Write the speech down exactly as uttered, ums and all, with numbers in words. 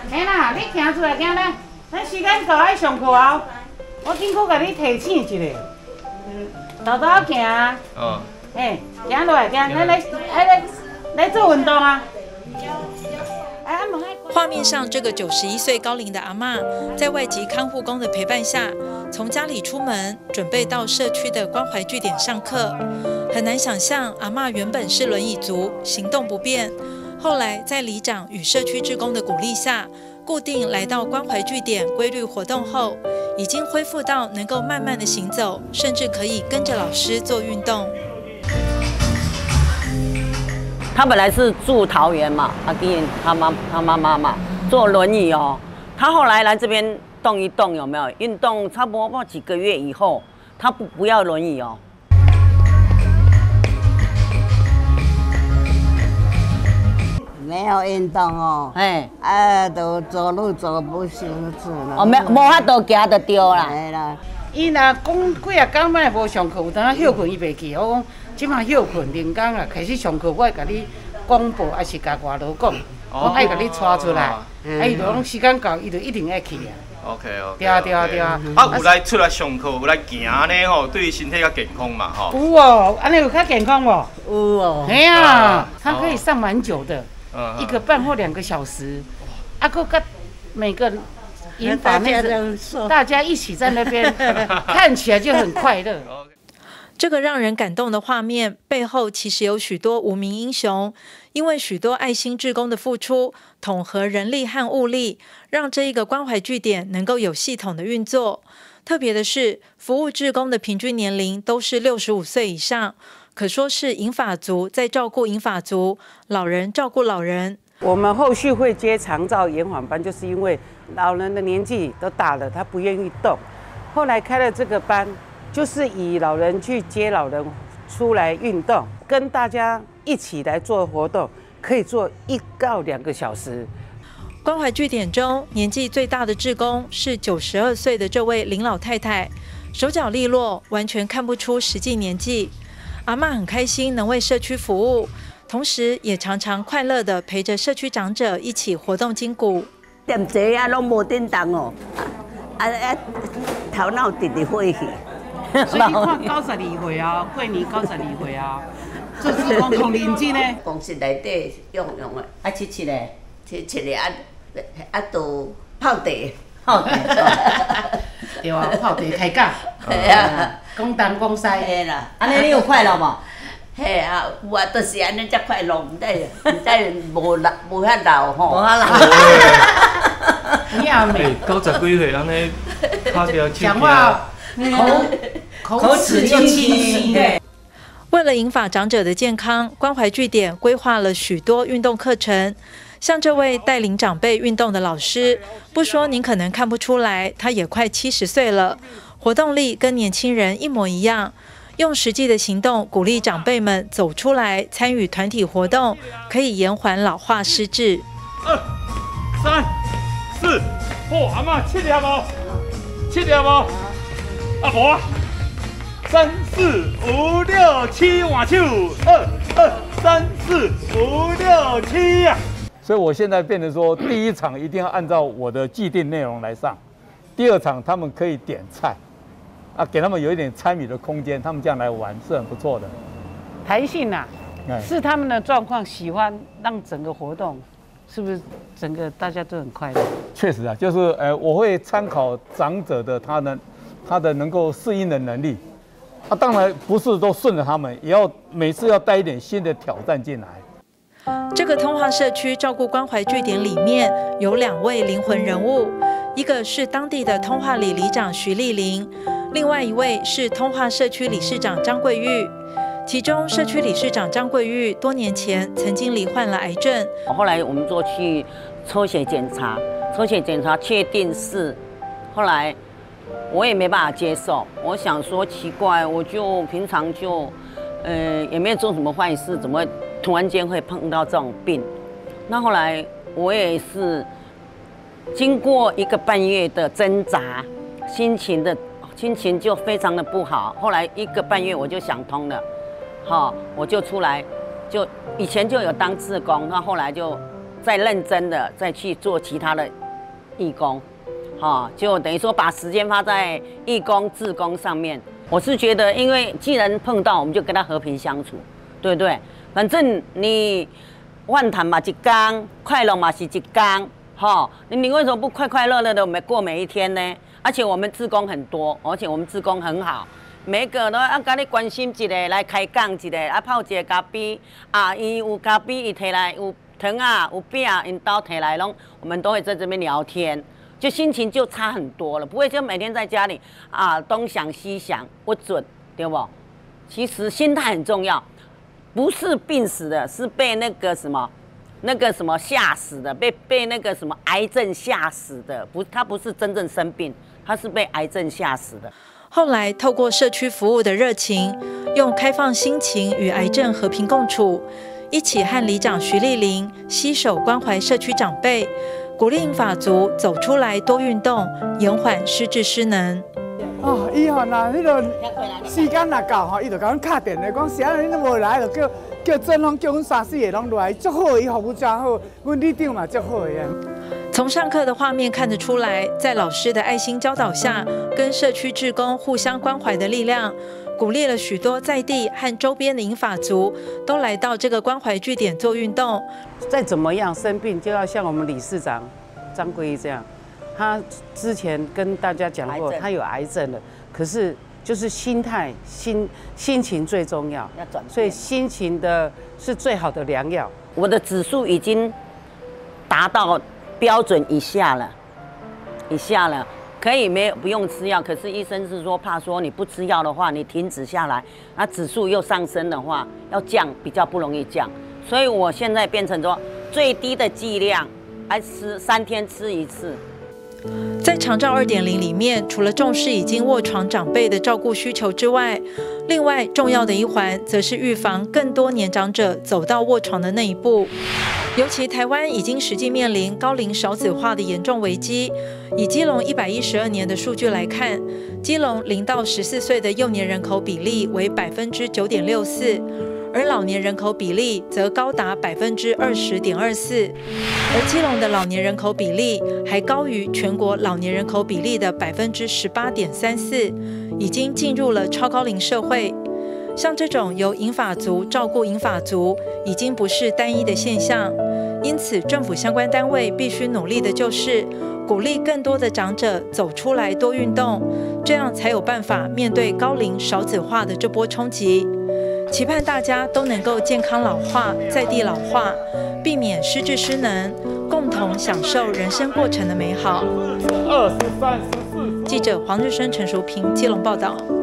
嘿啦，你行出来，行来，咱时间到爱上课啊，我辛苦甲你提醒一下。嗯，豆豆行啊。哦。嘿，行落来，行，咱来，来来来做运动啊。 画面上这个九十一岁高龄的阿嬷，在外籍看护工的陪伴下，从家里出门，准备到社区的关怀据点上课。很难想象，阿嬷原本是轮椅族，行动不便，后来在里长与社区志工的鼓励下，固定来到关怀据点规律活动后，已经恢复到能够慢慢的行走，甚至可以跟着老师做运动。 他本来是住桃园嘛，他弟他妈他妈妈嘛，坐轮椅哦。他后来来这边动一动，有没有运动？差不多几个月以后，他不不要轮椅哦。 没有运动哦，哎，啊，都走路走不清楚了。 哦，没无法度行就对啦。 系啦。 伊若讲几啊天摆无上课，有当休困伊袂记。我讲即马休困，零工啊开始上课，我会甲你广播，还是甲外劳讲，我爱甲你带出来。啊，伊就讲时间到，伊就一定爱去啊。 OK OK。 对啊对啊对啊。 啊，有来出来上课，有来行呢吼，对身体较健康嘛吼。 有哦，安尼有较健康无？ 有哦。 嘿啊，他可以上蛮久的。一个半或两个小时，啊，个跟每个银发妹子，大家一起在那边，看起来就很快乐。 这个让人感动的画面背后，其实有许多无名英雄，因为许多爱心志工的付出，统合人力和物力，让这一个关怀据点能够有系统的运作。特别的是，服务志工的平均年龄都是六十五岁以上。可说是银发族在照顾银发族，老人照顾老人。 我们后续会接长照延缓班，就是因为老人的年纪都大了，他不愿意动。后来开了这个班，就是以老人去接老人出来运动，跟大家一起来做活动，可以做一到两个小时。 关怀据点中，年纪最大的志工是九十二岁的这位林老太太，手脚利落，完全看不出实际年纪。阿嬷很开心能为社区服务，同时也常常快乐地陪着社区长者一起活动筋骨。 点坐啊，拢无叮当哦，啊啊，头脑直直飞去。 所以你看九十二岁啊，过年九十二岁啊，做志工同认真呢。 公司内底用用的， 啊，七七嘞， 七七嘞，啊啊，都泡茶。 泡茶。 对啊，泡茶开讲。 系啊， 讲东讲西。 系啦， 安尼你有快乐无？ 嘿啊，有啊，都是安尼才快乐，唔知唔知无老无遐老吼。 无遐老。 你也美。 九十几岁安尼，拍条讲话口口齿又清晰。 为了银发长者的健康，关怀据点规划了许多运动课程。像这位带领长辈运动的老师，不说您可能看不出来，他也快七十岁了，活动力跟年轻人一模一样。用实际的行动鼓励长辈们走出来参与团体活动，可以延缓老化失智。 二、三、四，哦，阿嬷七粒无？七粒无？啊无啊！三四五六七，换手，二二三四五六七呀。 所以我现在变成说，第一场一定要按照我的既定内容来上，第二场他们可以点菜，啊，给他们有一点参与的空间，他们这样来玩是很不错的。 弹性啊，是他们的状况，喜欢让整个活动，是不是整个大家都很快乐？ 确实啊，就是呃，我会参考长者的他的他的能够适应的能力，啊，当然不是都顺着他们，也要每次要带一点新的挑战进来。 这个通化社区照顾关怀据点里面有两位灵魂人物，一个是当地的通化里里长徐丽玲，另外一位是通化社区理事长张桂玉。其中社区理事长张桂玉多年前曾经罹患了癌症， 后来我们做去抽血检查，抽血检查确定是，后来我也没办法接受，我想说奇怪，我就平常就呃也没有做什么坏事，怎么会突然间会碰到这种病？那后来我也是经过一个半月的挣扎，心情的心情就非常的不好。后来一个半月我就想通了，好，我就出来，就以前就有当志工，那后来就再认真的再去做其他的义工，哈，就等于说把时间花在义工、志工上面。我是觉得，因为既然碰到，我们就跟他和平相处，对不对？反正你万谈嘛一天，快乐嘛是一天，哈，你为什么不快快乐乐的我们过每一天呢？而且我们志工很多，而且我们志工很好。 每个都要甲你关心一个，来开讲一个，啊泡一个咖啡，啊伊有咖啡，伊摕来有糖啊，有饼，因兜摕来拢，我们都会在这边聊天，就心情就差很多了，不会就每天在家里啊东想西想，不准，对不？其实心态很重要，不是病死的，是被那个什么，那个什么吓死的，被被那个什么癌症吓死的，不，他不是真正生病，他是被癌症吓死的。 后来，透过社区服务的热情，用开放心情与癌症和平共处，一起和里长徐丽玲携手关怀社区长辈，鼓励银发族走出来多运动，延缓失智失能。 哦，伊吼那迄个时间若到吼，伊就甲阮敲电话讲，啥人你都无来，就叫叫郑龙叫阮三四个拢来，足好，伊服务真好，阮里长嘛足好的。 从上课的画面看得出来，在老师的爱心教导下，跟社区志工互相关怀的力量，鼓励了许多在地和周边的银发族都来到这个关怀据点做运动。 再怎么样生病，就要像我们理事长张桂义这样，他之前跟大家讲过，他有癌症了，可是就是心态、心心情最重要， 要转变， 所以心情的是最好的良药。 我的指数已经达到 标准以下了，以下了，可以没有不用吃药。可是医生是说，怕说你不吃药的话，你停止下来，那指数又上升的话，要降比较不容易降。所以我现在变成说最低的剂量，还吃三天吃一次。 在长照 二点零 里面，除了重视已经卧床长辈的照顾需求之外，另外重要的一环，则是预防更多年长者走到卧床的那一步。尤其台湾已经实际面临高龄少子化的严重危机。以基隆一百一十二年的数据来看，基隆零到十四岁的幼年人口比例为百分之九点六四。 而老年人口比例则高达百分之二十点二四，而基隆的老年人口比例还高于全国老年人口比例的百分之十八点三四，已经进入了超高龄社会。像这种由银发族照顾银发族，已经不是单一的现象，因此政府相关单位必须努力的就是鼓励更多的长者走出来多运动，这样才有办法面对高龄少子化的这波冲击。 期盼大家都能够健康老化，在地老化，避免失智失能，共同享受人生过程的美好。 二十三、十四。 记者黄日升、陈淑平，基隆报道。